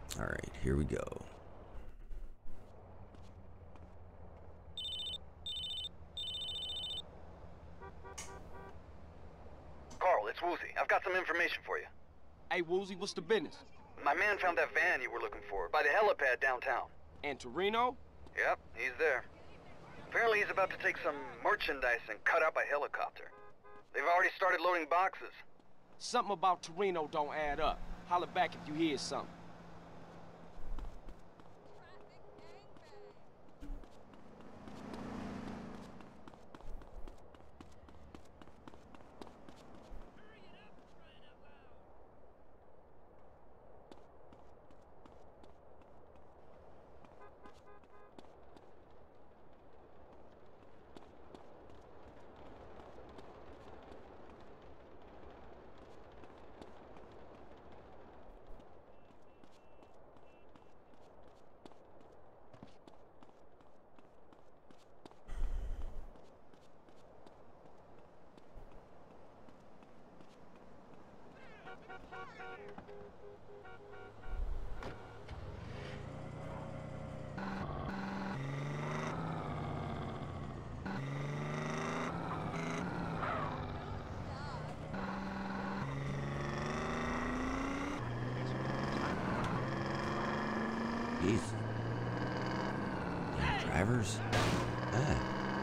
All right, here we go. Carl, it's Woozy. I've got some information for you. Hey, Woozy, what's the business? My man found that van you were looking for by the helipad downtown. And Toreno? Yep, he's there. Apparently he's about to take some merchandise and cut up a helicopter. They've already started loading boxes. Something about Toreno don't add up. Holler back if you hear something. Jeez. Damn drivers. Ah.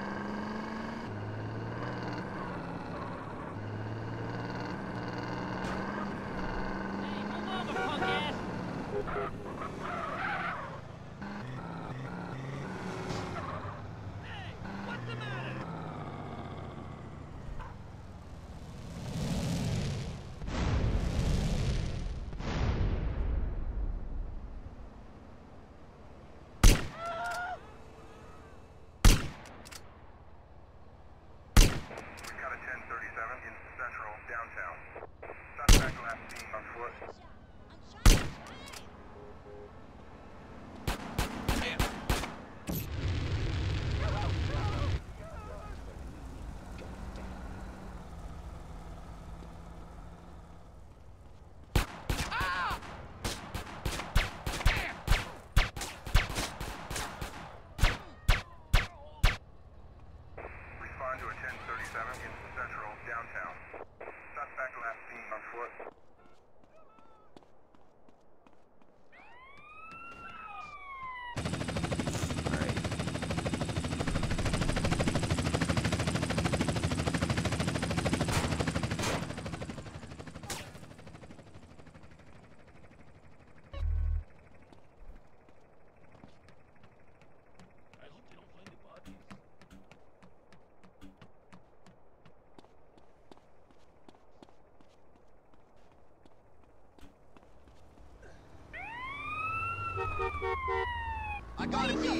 I got a beat.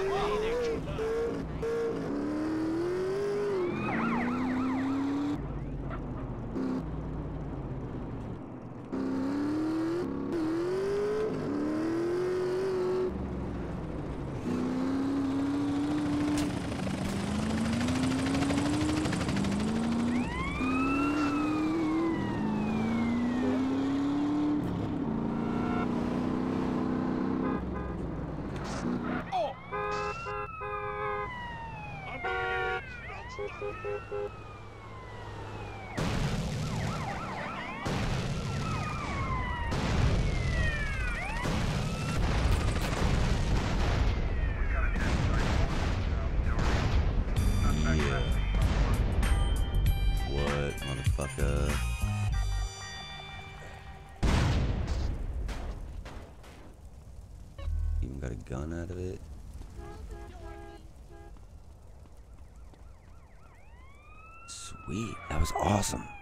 What, motherfucker? Even got a gun out of it. Sweet, that was awesome.